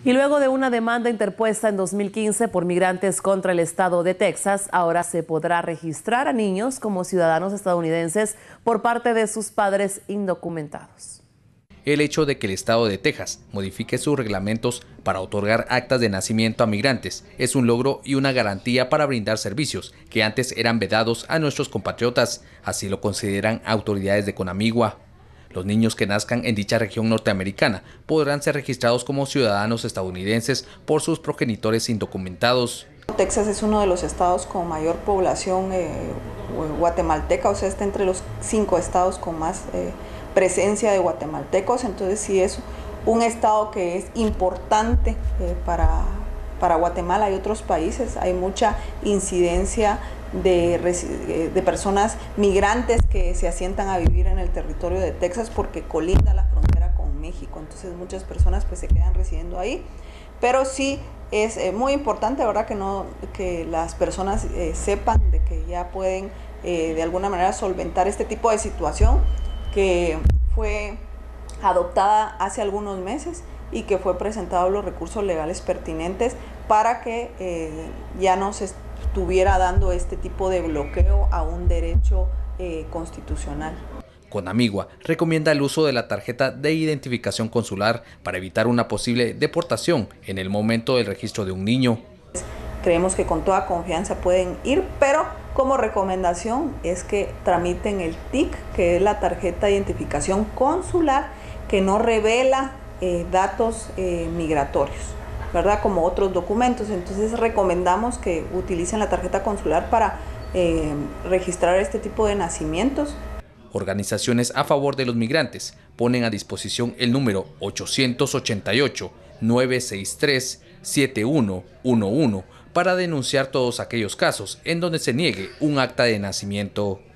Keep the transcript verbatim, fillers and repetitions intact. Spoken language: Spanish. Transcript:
Y luego de una demanda interpuesta en dos mil quince por migrantes contra el estado de Texas, ahora se podrá registrar a niños como ciudadanos estadounidenses por parte de sus padres indocumentados. El hecho de que el estado de Texas modifique sus reglamentos para otorgar actas de nacimiento a migrantes es un logro y una garantía para brindar servicios que antes eran vedados a nuestros compatriotas, así lo consideran autoridades de Conamigua. Los niños que nazcan en dicha región norteamericana podrán ser registrados como ciudadanos estadounidenses por sus progenitores indocumentados. Texas es uno de los estados con mayor población eh, guatemalteca, o sea, está entre los cinco estados con más eh, presencia de guatemaltecos, entonces sí es un estado que es importante eh, para, para Guatemala y otros países. Hay mucha incidencia de, de personas migrantes que se asientan a vivir en el territorio de Texas porque colinda la frontera con México, entonces muchas personas pues se quedan residiendo ahí, pero sí es eh, muy importante, ¿verdad?, que, no, que las personas eh, sepan de que ya pueden eh, de alguna manera solventar este tipo de situación que fue adoptada hace algunos meses y que fue presentado los recursos legales pertinentes para que eh, ya no se estuviera dando este tipo de bloqueo a un derecho eh, constitucional. Conamigua recomienda el uso de la tarjeta de identificación consular para evitar una posible deportación en el momento del registro de un niño. Creemos que con toda confianza pueden ir, pero como recomendación es que tramiten el T I C, que es la tarjeta de identificación consular, que no revela eh, datos eh, migratorios, ¿verdad?, como otros documentos. Entonces recomendamos que utilicen la tarjeta consular para eh, registrar este tipo de nacimientos. Organizaciones a favor de los migrantes ponen a disposición el número ochocientos ochenta y ocho, nueve seis tres, siete uno uno uno para denunciar todos aquellos casos en donde se niegue un acta de nacimiento.